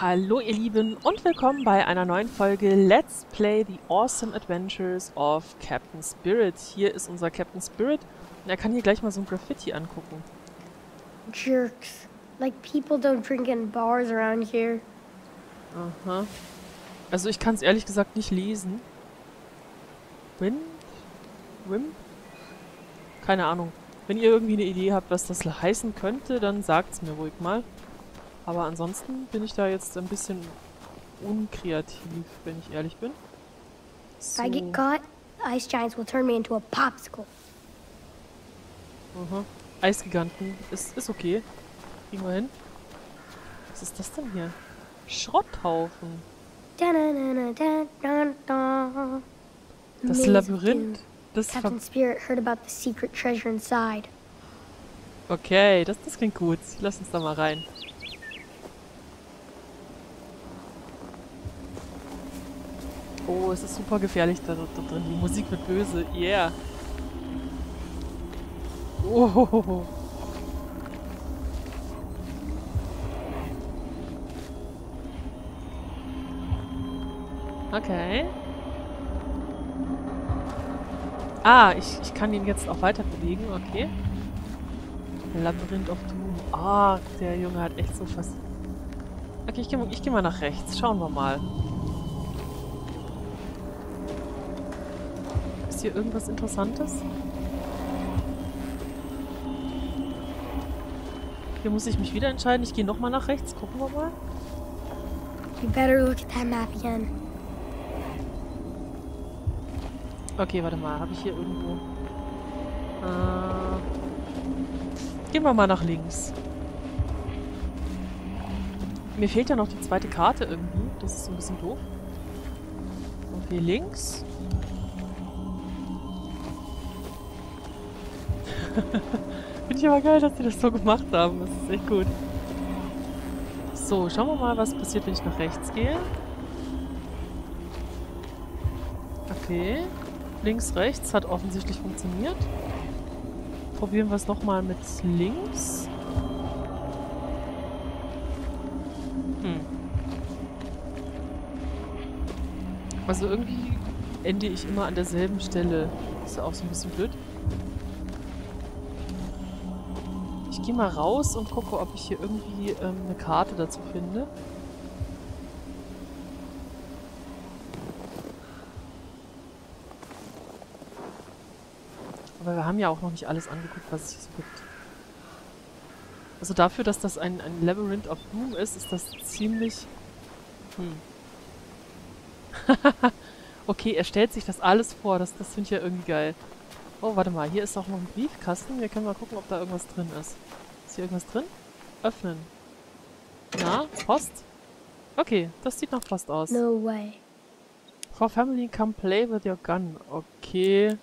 Hallo ihr Lieben und willkommen bei einer neuen Folge Let's Play the Awesome Adventures of Captain Spirit. Hier ist unser Captain Spirit und er kann hier gleich mal so ein Graffiti angucken. Jerks. Like people don't drink in bars around here. Aha. Also ich kann es ehrlich gesagt nicht lesen. Wim? Keine Ahnung. Wenn ihr irgendwie eine Idee habt, was das heißen könnte, dann sagt's mir ruhig mal. Aber ansonsten bin ich da jetzt ein bisschen unkreativ, wenn ich ehrlich bin. If I get caught, the ice giants will turn me into a popsicle. Aha. Eisgiganten. Ist okay. Kriegen wir hin. Was ist das denn hier? Schrotthaufen. Das Labyrinth. Captain Spirit heard about the secret treasure inside. Okay, das klingt gut. Lass uns da mal rein. Oh, es ist super gefährlich da drin. Die Musik wird böse. Yeah. Oh. Okay. Ah, ich kann ihn jetzt auch weiter bewegen. Okay. Labyrinth of Doom. Ah, der Junge hat echt so fast... Okay, ich geh mal nach rechts. Schauen wir mal. Ist hier irgendwas Interessantes? Hier muss ich mich wieder entscheiden. Ich gehe nochmal nach rechts. Gucken wir mal. You better look at that map again. Okay, warte mal. Habe ich hier irgendwo... Gehen wir mal nach links. Mir fehlt ja noch die zweite Karte irgendwie. Das ist so ein bisschen doof. Okay, links. Finde ich aber geil, dass die das so gemacht haben. Das ist echt gut. So, schauen wir mal, was passiert, wenn ich nach rechts gehe. Okay. Links, rechts hat offensichtlich funktioniert. Probieren wir es nochmal mit links. Also irgendwie ende ich immer an derselben Stelle. Ist ja auch so ein bisschen blöd. Ich gehe mal raus und gucke, ob ich hier irgendwie eine Karte dazu finde. Aber wir haben ja auch noch nicht alles angeguckt, was es hier so gibt. Also dafür, dass das ein Labyrinth of Doom ist, ist das ziemlich... Okay, er stellt sich das alles vor. Das finde ich ja irgendwie geil. Oh, warte mal. Hier ist auch noch ein Briefkasten. Wir können mal gucken, ob da irgendwas drin ist. Ist hier irgendwas drin? Öffnen. Na, Post? Okay, das sieht nach Post aus. No way. For family, come play with your gun. Okay.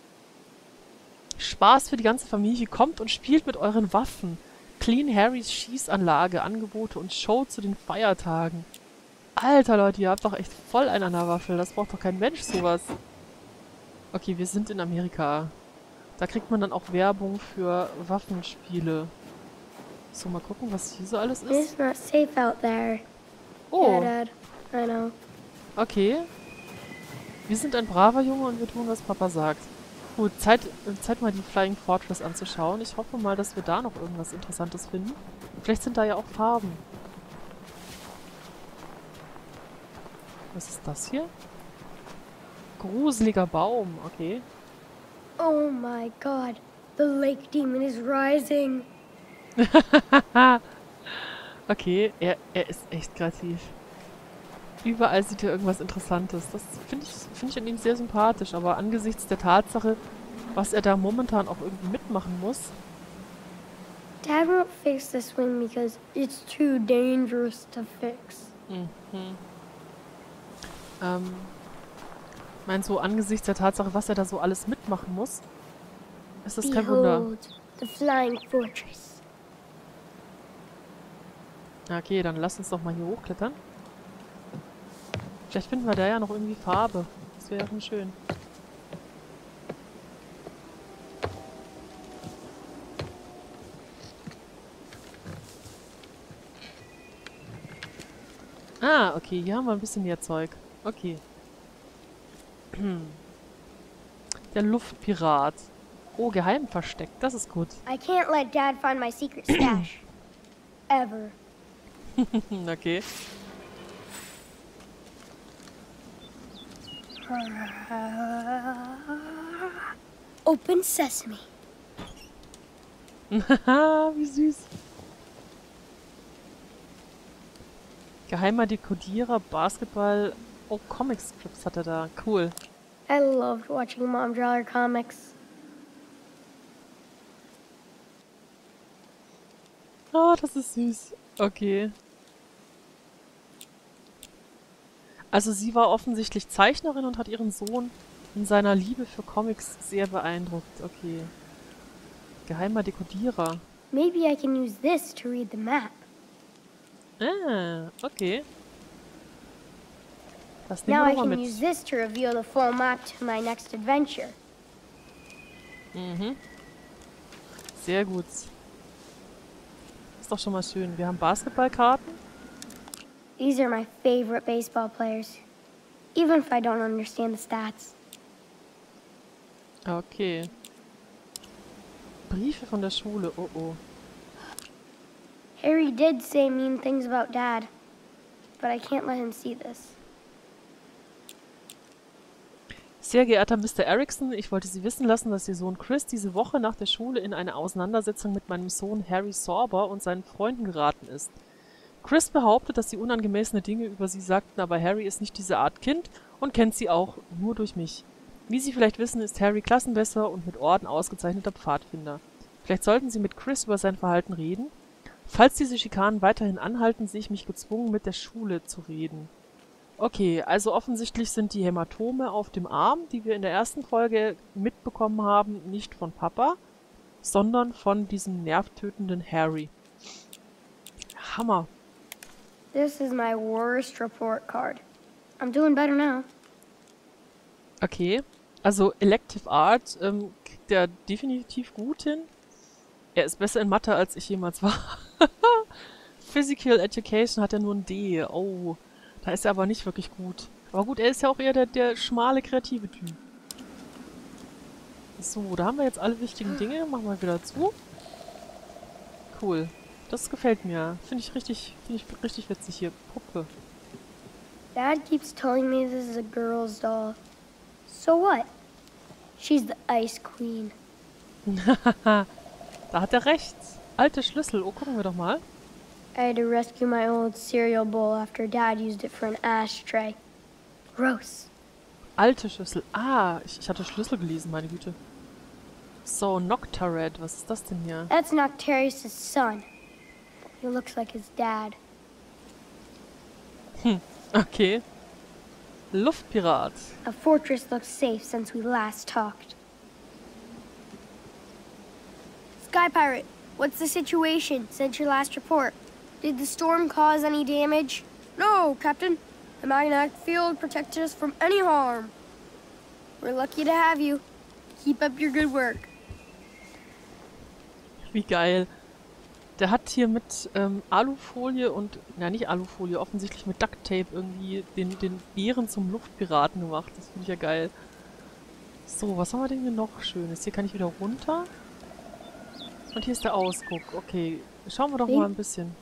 Spaß für die ganze Familie. Kommt und spielt mit euren Waffen. Clean Harrys Schießanlage, Angebote und Show zu den Feiertagen. Alter Leute, ihr habt doch echt voll einen an der Waffel. Das braucht doch kein Mensch sowas. Okay, wir sind in Amerika. Da kriegt man dann auch Werbung für Waffenspiele. So, mal gucken, was hier so alles ist. It's not safe out there. Oh, Yeah, Dad. I know. okay. Wir sind ein braver Junge und wir tun, was Papa sagt. Gut, Zeit mal die Flying Fortress anzuschauen. Ich hoffe mal, dass wir da noch irgendwas Interessantes finden. Vielleicht sind da ja auch Farben. Was ist das hier? Gruseliger Baum, okay. Oh my God. The lake demon is rising. Okay, er ist echt kreativ. Überall sieht er irgendwas Interessantes. Das finde ich an ihm sehr sympathisch, aber angesichts der Tatsache, was er da momentan auch irgendwie mitmachen muss. Dad won't fix the swing because it's too dangerous to fix. Meinst du, angesichts der Tatsache, was er da so alles mitmachen muss, ist das kein Wunder. Behold, the flying fortress. Okay, dann lass uns doch mal hier hochklettern. Vielleicht finden wir da ja noch irgendwie Farbe. Das wäre ja schön. Ah, okay, hier haben wir ein bisschen mehr Zeug. Okay. Der Luftpirat. Oh, geheim versteckt. Das ist gut. I can't let Dad find my secret stash. Ever. Okay. Open sesame. Haha, wie süß. Geheimer Dekodierer, Basketball. Oh, Comic-Strips hat er da. Cool. I loved watching Mom draw her comics. Oh, das ist süß. Okay. Also sie war offensichtlich Zeichnerin und hat ihren Sohn in seiner Liebe für Comics sehr beeindruckt. Okay. Geheimer Dekodierer. Maybe I can use this to read the map. Ah, okay. Das nehmen Now wir I doch mal can mit. use this to reveal the full map to my next adventure. Mhm. Sehr gut. Ist doch schon mal schön. Wir haben Basketballkarten. These are my favorite baseball players, even if I don't understand the stats. Okay. Briefe von der Schule. Oh oh. Harry did say mean things about Dad, but I can't let him see this. Sehr geehrter Mr. Erickson, ich wollte Sie wissen lassen, dass Ihr Sohn Chris diese Woche nach der Schule in eine Auseinandersetzung mit meinem Sohn Harry Sorber und seinen Freunden geraten ist. Chris behauptet, dass sie unangemessene Dinge über sie sagten, aber Harry ist nicht diese Art Kind und kennt sie auch nur durch mich. Wie Sie vielleicht wissen, ist Harry Klassenbesser und mit Orden ausgezeichneter Pfadfinder. Vielleicht sollten Sie mit Chris über sein Verhalten reden. Falls diese Schikanen weiterhin anhalten, sehe ich mich gezwungen, mit der Schule zu reden. Okay, also offensichtlich sind die Hämatome auf dem Arm, die wir in der ersten Folge mitbekommen haben, nicht von Papa, sondern von diesem nervtötenden Harry. Hammer. This is my worst report card. I'm doing better now. Okay, also Elective Art kriegt er definitiv gut hin. Er ist besser in Mathe, als ich jemals war. Physical Education hat er nur ein D. Oh, da ist er aber nicht wirklich gut. Aber gut, er ist ja auch eher der schmale, kreative Typ. So, da haben wir jetzt alle wichtigen Dinge. Machen wir wieder zu. Cool. Das gefällt mir. Finde ich richtig witzig hier. Puppe. Dad keeps telling me this is a girl's doll. So what? She's the Ice Queen. Da hat er recht. Alte Schlüssel. Oh, gucken wir doch mal. I had to rescue my old cereal bowl after Dad used it for an ashtray. Gross. Alte Schlüssel. Ah, ich hatte Schlüssel gelesen, meine Güte. So, Noctared. Was ist das denn hier? That's Noctarius' son. He looks like his dad. Okay. Luftpirat. A fortress looks safe since we last talked. Sky Pirate, what's the situation since your last report? Did the storm cause any damage? No, Captain. The magnetic field protected us from any harm. We're lucky to have you. Keep up your good work. Wie geil. Der hat hier mit Alufolie und, na nicht Alufolie, offensichtlich mit Ducktape irgendwie den Bären zum Luftpiraten gemacht. Das finde ich ja geil. So, was haben wir denn hier noch Schönes? Hier kann ich wieder runter. Und hier ist der Ausguck. Okay, schauen wir doch mal ein bisschen.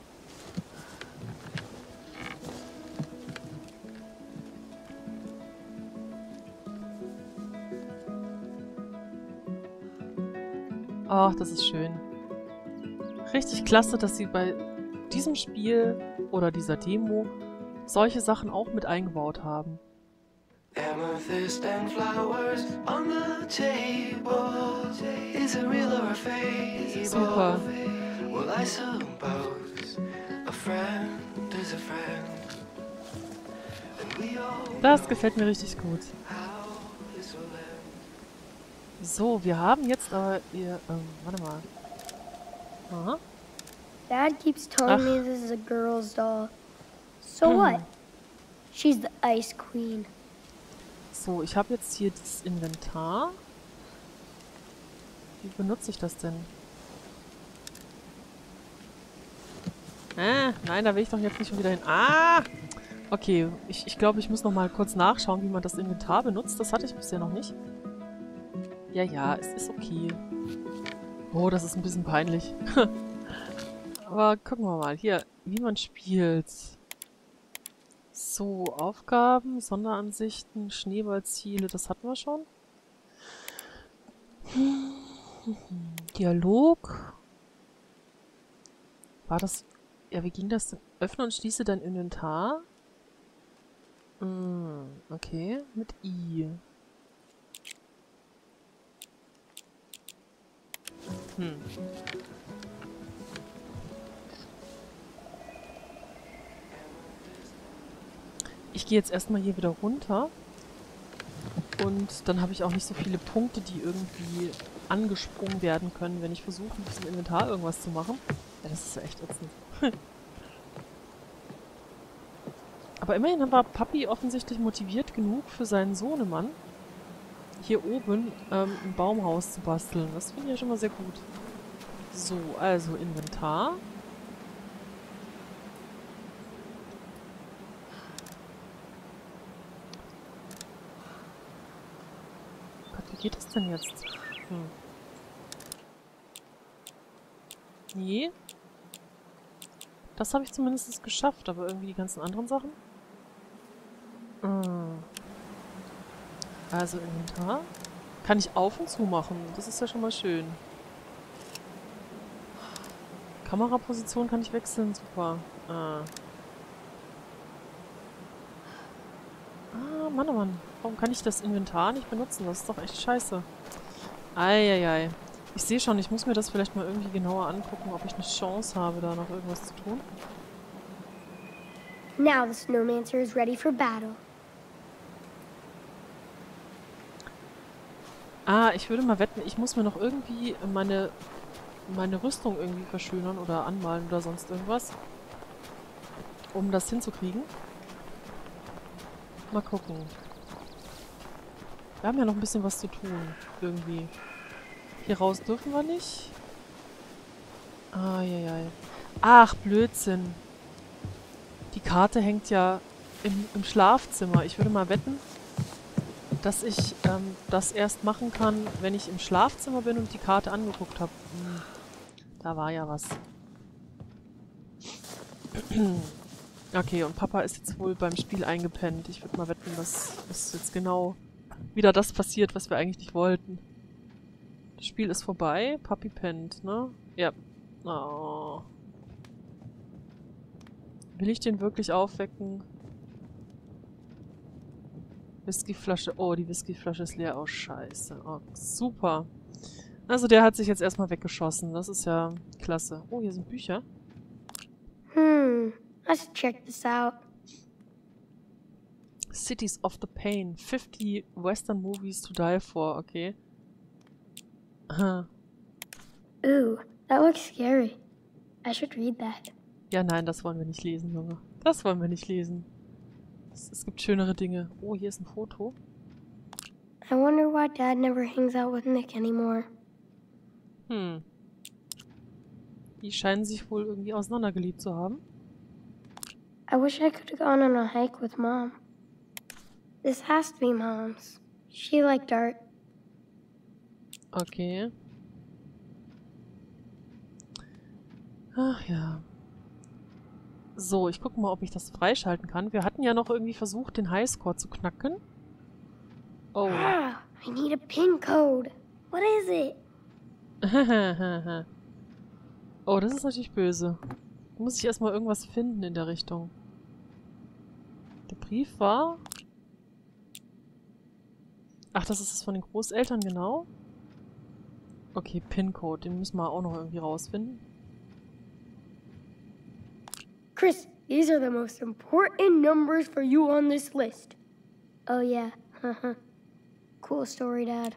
Ach, das ist schön. Richtig klasse, dass sie bei diesem Spiel oder dieser Demo solche Sachen auch mit eingebaut haben. Amethyst and flowers on the table. Is it real or a fable? Super. Well, I suppose a friend is a friend. And we all Das gefällt mir richtig gut. how this will end. So, wir haben jetzt aber ihr, warte mal. Aha. Dad keeps telling me this is a girl's doll. So what? She's the Ice Queen. So, ich habe jetzt hier das Inventar. Wie benutze ich das denn? Nein, da will ich doch jetzt nicht schon wieder hin. Ah! Okay, ich glaube, ich muss noch mal kurz nachschauen, wie man das Inventar benutzt. Das hatte ich bisher noch nicht. Ja, ja, es ist okay. Oh, das ist ein bisschen peinlich. Aber gucken wir mal. Hier, wie man spielt. So, Aufgaben, Sonderansichten, Schneeballziele, das hatten wir schon. Dialog. War das... Ja, wie ging das denn? Öffne und schließe dein Inventar. Okay, mit I. Ich gehe jetzt erstmal hier wieder runter. Und dann habe ich auch nicht so viele Punkte, die irgendwie angesprungen werden können, wenn ich versuche, mit diesem Inventar irgendwas zu machen. Ja, das ist ja echt ätzend. Aber immerhin war Papi offensichtlich motiviert genug für seinen Sohnemann, hier oben ein Baumhaus zu basteln. Das finde ich ja schon mal sehr gut. So, also Inventar. Gott, wie geht das denn jetzt? Nee. Das habe ich zumindest geschafft, aber irgendwie die ganzen anderen Sachen? Also Inventar. Kann ich auf und zu machen. Das ist ja schon mal schön. Kameraposition kann ich wechseln. Super. Mann, oh Mann. Warum kann ich das Inventar nicht benutzen? Das ist doch echt scheiße. Eieiei. Ich sehe schon, ich muss mir das vielleicht mal irgendwie genauer angucken, ob ich eine Chance habe, da noch irgendwas zu tun. Now the Snowmancer is ready for battle. Ich würde mal wetten, ich muss mir noch irgendwie meine Rüstung irgendwie verschönern oder anmalen oder sonst irgendwas. Um das hinzukriegen. Mal gucken. Wir haben ja noch ein bisschen was zu tun. Irgendwie. Hier raus dürfen wir nicht. Eieiei. Ach, Blödsinn. Die Karte hängt ja im Schlafzimmer. Ich würde mal wetten, dass ich das erst machen kann, wenn ich im Schlafzimmer bin und die Karte angeguckt habe. Da war ja was. Okay, und Papa ist jetzt wohl beim Spiel eingepennt. Ich würde mal wetten, dass jetzt genau wieder das passiert, was wir eigentlich nicht wollten. Das Spiel ist vorbei. Papi pennt, ne? Ja. Oh. Will ich den wirklich aufwecken? Whiskyflasche. Oh, die Whiskyflasche ist leer. Oh, scheiße. Oh, super. Also der hat sich jetzt erstmal weggeschossen. Das ist ja klasse. Oh, hier sind Bücher. Let's check this out. Cities of the Pain. 50 Western Movies to Die For. Okay. Ooh, that looks scary. I should read that. Ja, nein, das wollen wir nicht lesen, Junge. Das wollen wir nicht lesen. Es gibt schönere Dinge. Oh, hier ist ein Foto. I wonder why Dad never hangs out with Nick anymore. Die scheinen sich wohl irgendwie auseinandergelebt zu haben. I wish I could have gone on a hike with Mom. This has to be Mom's. She liked art. Okay. Ach ja. So, ich gucke mal, ob ich das freischalten kann. Wir hatten ja noch irgendwie versucht, den Highscore zu knacken. Oh. I need a pin code. What is it? Oh, das ist natürlich böse. Da muss ich erstmal irgendwas finden in der Richtung. Der Brief war... Ach, das ist es von den Großeltern, genau. Okay, PIN-Code, den müssen wir auch noch irgendwie rausfinden. Chris, these are the most important numbers for you on this list. Oh yeah, cool story, Dad.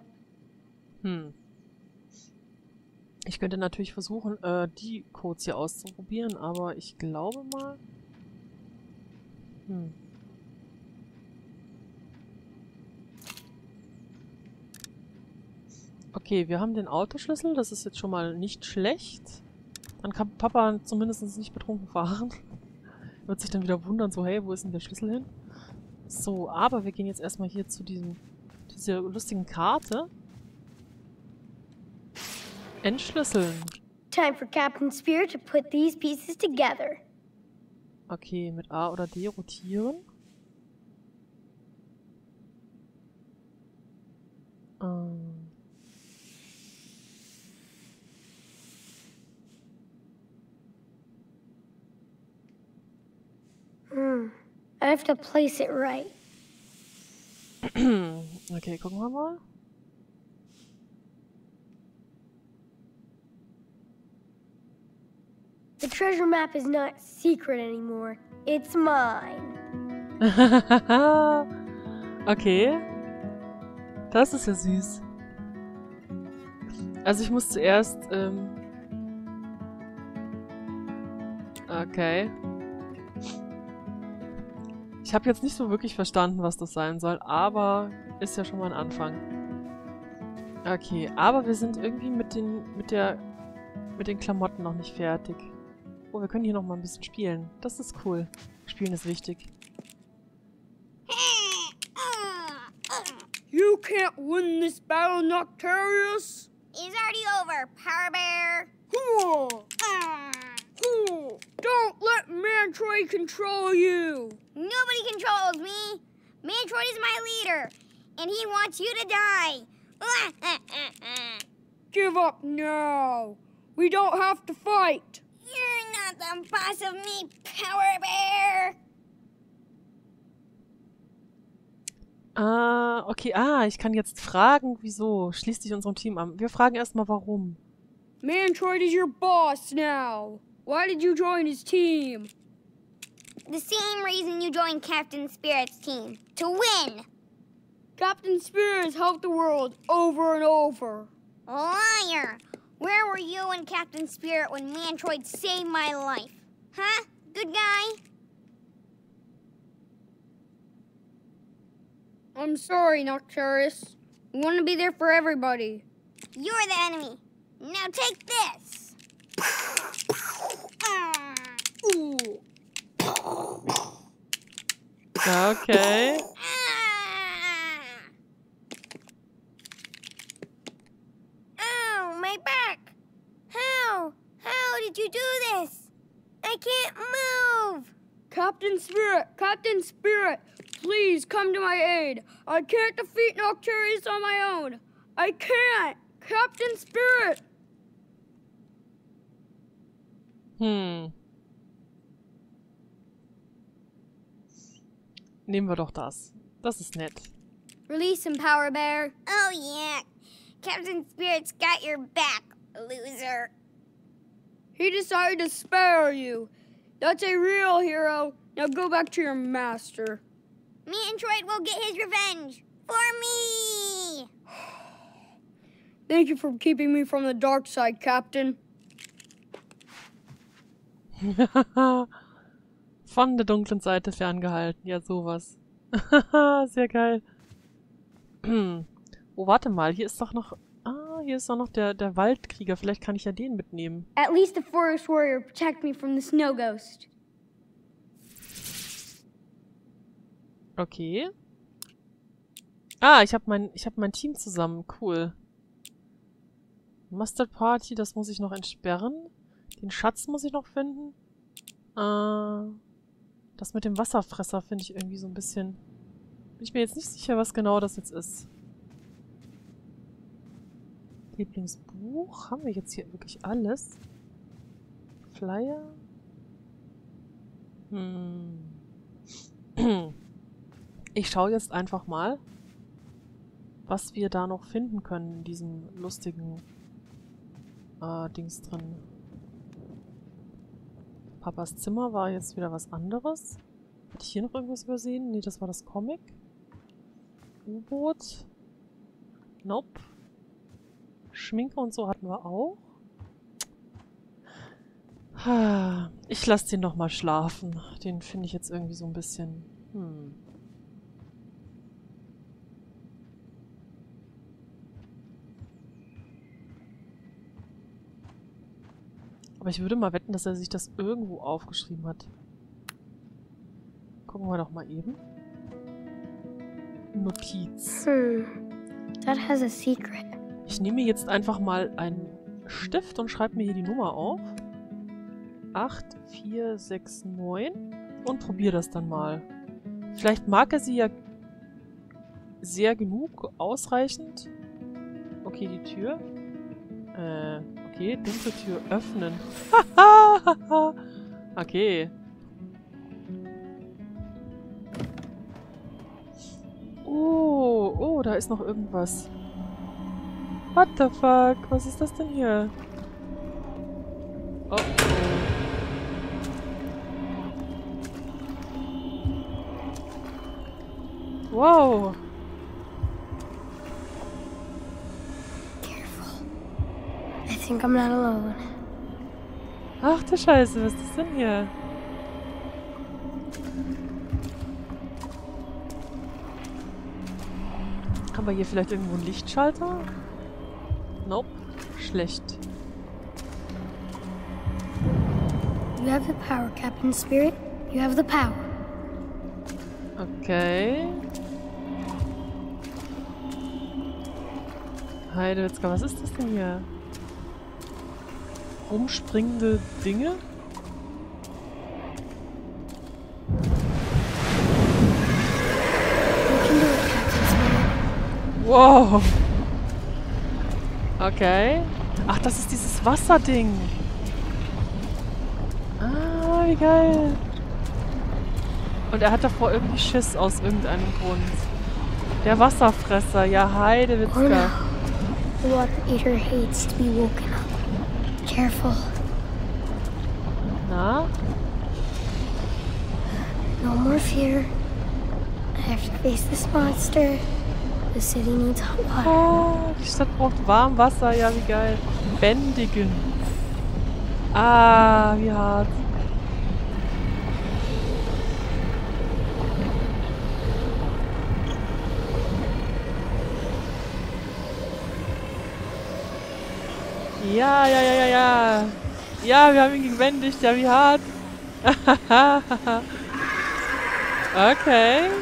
Ich könnte natürlich versuchen, die Codes hier auszuprobieren, aber ich glaube mal... Okay, wir haben den Autoschlüssel, das ist jetzt schon mal nicht schlecht. Dann kann Papa zumindest nicht betrunken fahren. Wird sich dann wieder wundern, so, hey, wo ist denn der Schlüssel hin? So, aber wir gehen jetzt erstmal hier zu dieser lustigen Karte. Entschlüsseln. Time for Captain Spirit to put these pieces together. Okay, mit A oder D rotieren. I have to place it right. Okay, gucken wir mal. The treasure map is not secret anymore. It's mine. Okay. Das ist ja süß. Also ich muss zuerst, okay. Ich habe jetzt nicht so wirklich verstanden, was das sein soll, aber ist ja schon mal ein Anfang. Okay, aber wir sind irgendwie mit den Klamotten noch nicht fertig. Oh, wir können hier noch mal ein bisschen spielen. Das ist cool. Spielen ist wichtig. You can't win this battle, Noctarius! It's already over, Power Bear. Don't let Mantroid control you! Nobody controls me. Mantroid is my leader, and he wants you to die. Give up now! We don't have to fight! You're not the boss of me, Power Bear. Okay. Ich kann jetzt fragen, wieso. Schließ dich unserem Team an. Wir fragen erstmal, warum. Mantroid is your boss now! Why did you join his team? The same reason you joined Captain Spirit's team, to win. Captain Spirit has helped the world over and over. Liar! Where were you and Captain Spirit when Mantroid saved my life? Huh? Good guy? I'm sorry, Noctarius. We want to be there for everybody. You're the enemy. Now take this. Ooh. Okay. Ow, my back. How? How did you do this? I can't move. Captain Spirit, please come to my aid. I can't defeat Noctarius on my own. I can't. Captain Spirit. Nehmen wir doch das. Das ist nett. Release him, Power Bear. Oh, yeah. Captain Spirit's got your back, loser. He decided to spare you. That's a real hero. Now go back to your master. Mantroid will get his revenge. For me! Thank you for keeping me from the dark side, Captain. Von der dunklen Seite ferngehalten. Ja, sowas. Sehr geil. Oh, warte mal. Hier ist doch noch... hier ist doch noch der Waldkrieger. Vielleicht kann ich ja den mitnehmen. At least the forest warrior protect me from the snow ghost. Okay. Ich hab mein Team zusammen. Cool. Mustard Party, das muss ich noch entsperren. Den Schatz muss ich noch finden. Das mit dem Wasserfresser finde ich irgendwie so ein bisschen... Bin ich mir jetzt nicht sicher, was genau das jetzt ist. Lieblingsbuch? Haben wir jetzt hier wirklich alles? Flyer? Ich schaue jetzt einfach mal, was wir da noch finden können in diesem lustigen Dings drin. Papas Zimmer war jetzt wieder was anderes. Hatte ich hier noch irgendwas übersehen? Nee, das war das Comic. U-Boot. Nope. Schminke und so hatten wir auch. Ich lasse den noch mal schlafen. Den finde ich jetzt irgendwie so ein bisschen... Aber ich würde mal wetten, dass er sich das irgendwo aufgeschrieben hat. Gucken wir doch mal eben. Notiz. That has a secret. Ich nehme jetzt einfach mal einen Stift und schreibe mir hier die Nummer auf. 8469 und probiere das dann mal. Vielleicht mag er sie ja sehr genug, ausreichend. Okay, die Tür. Okay, dunkle Tür öffnen. Okay. Oh, da ist noch irgendwas. What the fuck? Was ist das denn hier? Oh. Wow. I think I'm not alone. Ach du Scheiße, was ist das denn hier? Haben wir hier vielleicht irgendwo einen Lichtschalter? Nope. Schlecht. You have the power, Captain Spirit. You have the power. Okay. Heidewitzka, was ist das denn hier? Rumspringende Dinge? You can do it, Captain Spirit. Wow. Okay. Ach, das ist dieses Wasserding. Ah, wie geil. Und er hat davor irgendwie Schiss aus irgendeinem Grund. Der Wasserfresser. Ja, Heidewitzka. The water eater hates to be woken up. Careful. Na? No more fear. I have to face this monster. The city needs hot water. Oh, die Stadt braucht warm Wasser. Ja, wie geil. Bändigen. Ah, wie hart. Ja. Ja, wir haben ihn gebändigt. Ja, wie hart. Okay.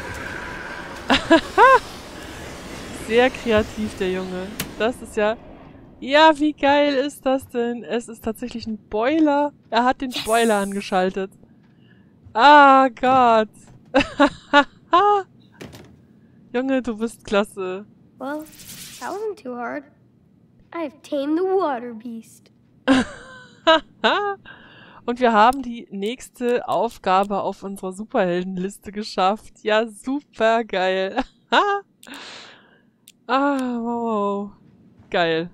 Sehr kreativ, der Junge. Das ist ja... Ja, wie geil ist das denn? Es ist tatsächlich ein Boiler. Er hat den Boiler angeschaltet. Ah, Gott. Junge, du bist klasse. Well, that wasn't too hard. I've tamed the water beast. Und wir haben die nächste Aufgabe auf unserer Superheldenliste geschafft. Ja, super geil. Wow. Geil.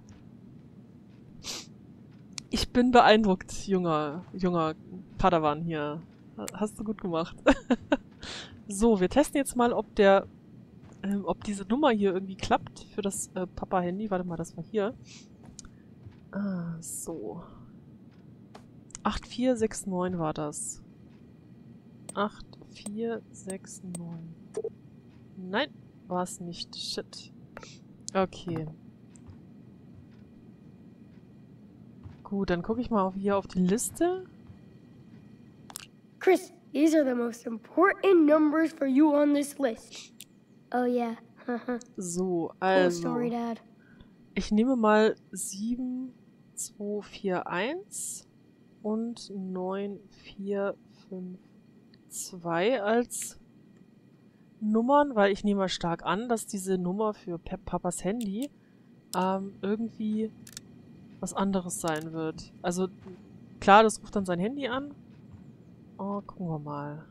Ich bin beeindruckt, junger Padawan hier. Hast du gut gemacht. So, wir testen jetzt mal, ob diese Nummer hier irgendwie klappt für das Papa-Handy. Warte mal, das war hier. So. 8469 war das. 8469. Nein, war es nicht. Shit. Okay. Gut, dann gucke ich mal hier auf die Liste. Chris, these are the most important numbers for you on this list. Oh yeah. So, Cool also. story, Dad. Ich nehme mal 7241 und 9452 als Nummern, weil ich nehme mal stark an, dass diese Nummer für Papas Handy irgendwie was anderes sein wird. Also klar, das ruft dann sein Handy an. Oh, gucken wir mal.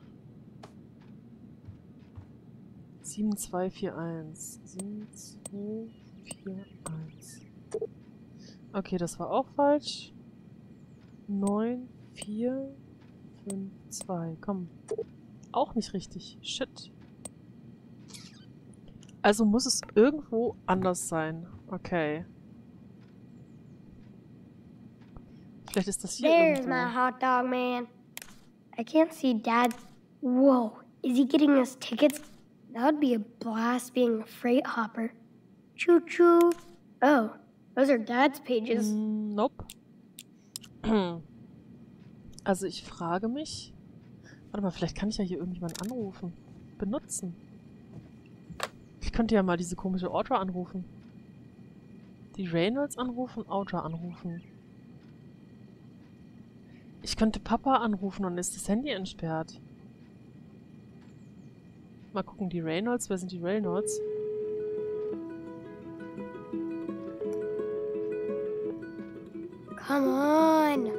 7241. 7241. Okay, das war auch falsch. 9452. Komm. Auch nicht richtig. Shit. Also muss es irgendwo anders sein. Okay. Vielleicht ist das hier There's irgendwo. my hot dog man. I can't see Dad. Whoa, is he getting us tickets? That would be a blast being a freight hopper. Choo choo. Oh, those are Dad's pages. Nope. Also ich frage mich... Warte mal, vielleicht kann ich ja hier irgendjemanden anrufen. Benutzen. Ich könnte ja mal diese komische Audra anrufen. Die Reynolds anrufen, Audra anrufen. Ich könnte Papa anrufen und ist das Handy entsperrt. Mal gucken, die Reynolds. Wer sind die Reynolds? Come on.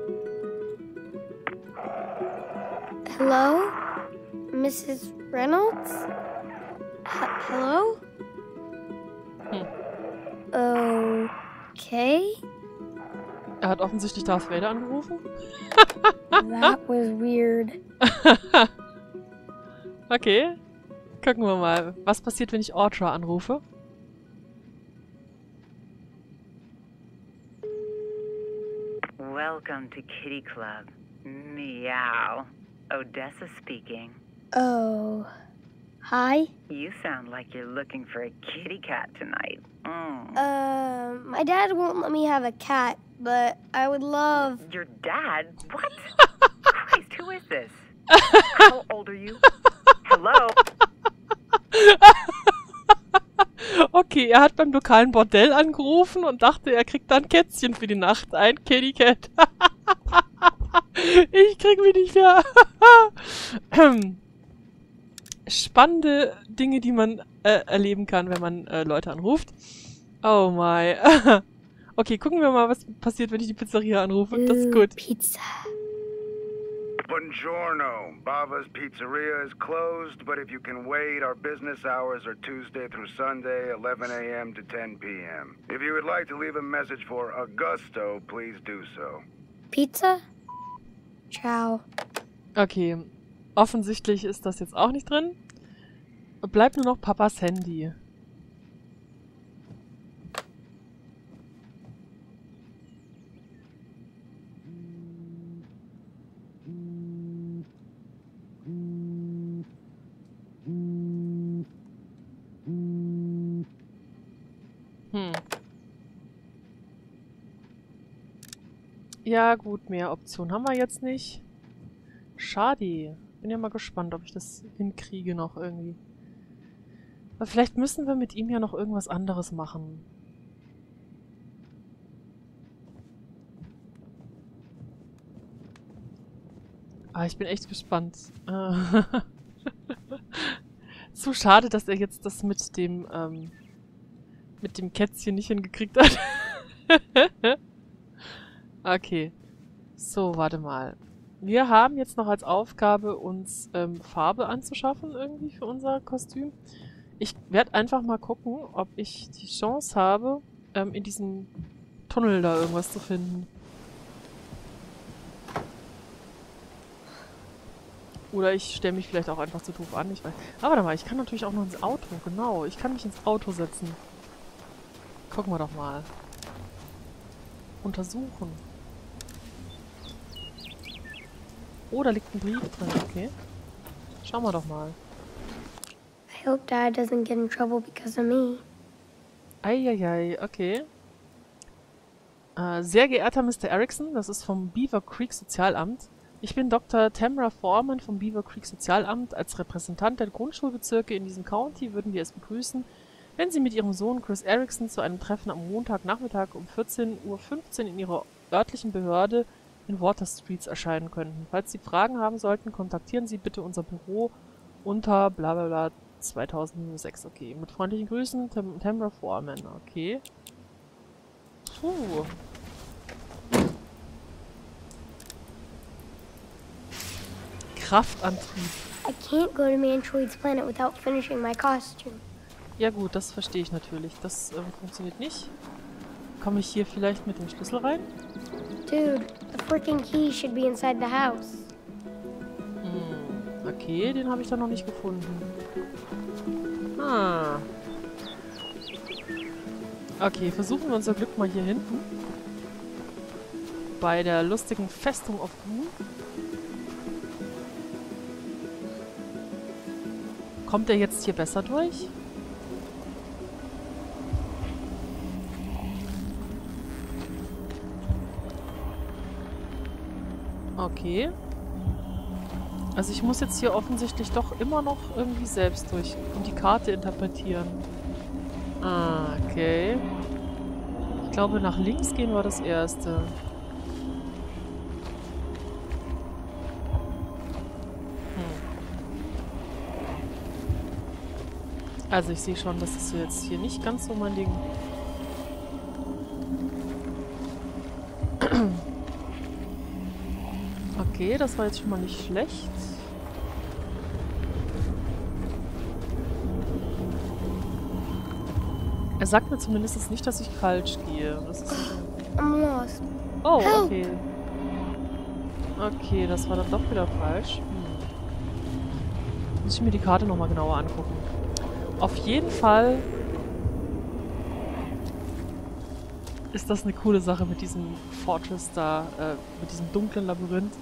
Hello? Mrs. Reynolds? Hello? Okay. Er hat offensichtlich Darth Vader angerufen. That was weird. Okay. Gucken wir mal. Was passiert, wenn ich Audra anrufe? Welcome to Kitty Club. Meow. Odessa speaking. Oh. Hi? You sound like you're looking for a kitty cat tonight. My dad won't let me have a cat, but I would love... Your dad? What? Christ, who is this? How old are you? Hello? Okay, er hat beim lokalen Bordell angerufen und dachte, er kriegt da ein Kätzchen für die Nacht. Ein Kitty Cat. Ich krieg mich nicht mehr. Spannende Dinge, die man erleben kann, wenn man Leute anruft. Oh my. Okay, gucken wir mal, was passiert, wenn ich die Pizzeria anrufe. Das ist gut. Pizza. Buongiorno. Bava's Pizzeria is closed, but if you can wait, our business hours are Tuesday through Sunday, 11 a.m. to 10 p.m. If you would like to leave a message for Augusto, please do so. Pizza? Ciao. Okay. Offensichtlich ist das jetzt auch nicht drin. Bleibt nur noch Papas Handy. Ja gut, mehr Optionen haben wir jetzt nicht. Schade. Bin ja mal gespannt, ob ich das hinkriege noch irgendwie. Aber vielleicht müssen wir mit ihm ja noch irgendwas anderes machen. Ah, ich bin echt gespannt. So schade, dass er jetzt das mit dem Kätzchen nicht hingekriegt hat. Okay. So, warte mal. Wir haben jetzt noch als Aufgabe, uns Farbe anzuschaffen irgendwie für unser Kostüm. Ich werde einfach mal gucken, ob ich die Chance habe, in diesem Tunnel da irgendwas zu finden. Oder ich stelle mich vielleicht auch einfach zu doof an. Ich weiß. Aber warte mal, ich kann natürlich auch noch ins Auto. Genau, ich kann mich ins Auto setzen. Gucken wir doch mal. Untersuchen. Oh, da liegt ein Brief drin, okay. Schauen wir doch mal. I hope Dad doesn't get in trouble because of me. Eieiei, okay. Sehr geehrter Mr. Erickson, das ist vom Beaver Creek Sozialamt. Ich bin Dr. Tamara Foreman vom Beaver Creek Sozialamt. Als Repräsentant der Grundschulbezirke in diesem County würden wir es begrüßen, wenn Sie mit Ihrem Sohn Chris Erickson zu einem Treffen am Montagnachmittag um 14:15 Uhr in Ihrer örtlichen Behörde in Water Streets erscheinen könnten. Falls Sie Fragen haben sollten, kontaktieren Sie bitte unser Büro unter blablabla 2006. Okay, mit freundlichen Grüßen, Tamara Foreman. Okay. Puh. Kraftantrieb. I can't go to Mantroid's planet without finishing my costume. Ja gut, das verstehe ich natürlich. Das funktioniert nicht. Komme ich hier vielleicht mit dem Schlüssel rein? Dude, the freaking key should be inside the house. Okay, den habe ich da noch nicht gefunden. Ah. Okay, versuchen wir unser Glück mal hier hinten. Bei der lustigen Festung auf Moon. Kommt er jetzt hier besser durch? Okay. Also ich muss jetzt hier offensichtlich doch immer noch irgendwie selbst durch und die Karte interpretieren. Ah, okay. Ich glaube, nach links gehen war das erste. Also ich sehe schon, das ist jetzt hier nicht ganz so mein Ding. Okay, das war jetzt schon mal nicht schlecht. Er sagt mir zumindest nicht, dass ich falsch gehe. Das ist I'm lost. oh, okay. Okay, das war dann doch wieder falsch. Muss ich mir die Karte nochmal genauer angucken. Auf jeden Fall ist das eine coole Sache mit diesem Fortress da, mit diesem dunklen Labyrinth.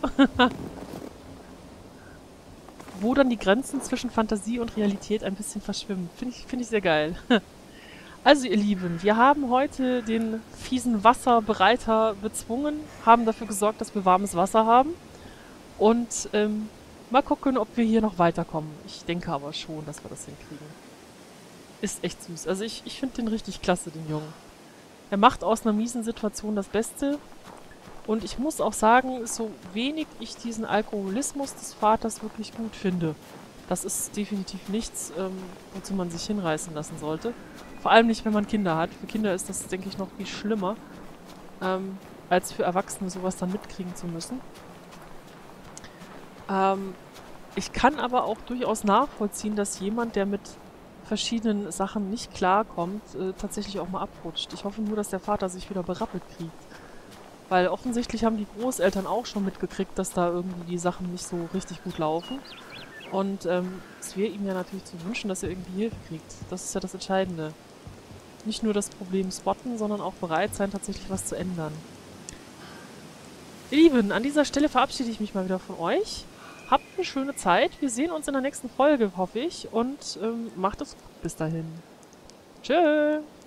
Wo dann die Grenzen zwischen Fantasie und Realität ein bisschen verschwimmen. Finde ich sehr geil. Also ihr Lieben, wir haben heute den fiesen Wasserbereiter bezwungen, haben dafür gesorgt, dass wir warmes Wasser haben. Und mal gucken, ob wir hier noch weiterkommen. Ich denke aber schon, dass wir das hinkriegen. Ist echt süß. Also ich finde den richtig klasse, den Jungen. Er macht aus einer miesen Situation das Beste. Und ich muss auch sagen, so wenig ich diesen Alkoholismus des Vaters wirklich gut finde. Das ist definitiv nichts, wozu man sich hinreißen lassen sollte. Vor allem nicht, wenn man Kinder hat. Für Kinder ist das, denke ich, noch viel schlimmer, als für Erwachsene sowas dann mitkriegen zu müssen. Ich kann aber auch durchaus nachvollziehen, dass jemand, der mit verschiedenen Sachen nicht klarkommt, tatsächlich auch mal abrutscht. Ich hoffe nur, dass der Vater sich wieder berappelt kriegt. Weil offensichtlich haben die Großeltern auch schon mitgekriegt, dass da irgendwie die Sachen nicht so richtig gut laufen. Und es wäre ihm ja natürlich zu wünschen, dass er irgendwie Hilfe kriegt. Das ist ja das Entscheidende. Nicht nur das Problem spotten, sondern auch bereit sein, tatsächlich was zu ändern. Ihr Lieben, an dieser Stelle verabschiede ich mich mal wieder von euch. Habt eine schöne Zeit. Wir sehen uns in der nächsten Folge, hoffe ich. Und macht es gut bis dahin. Tschö!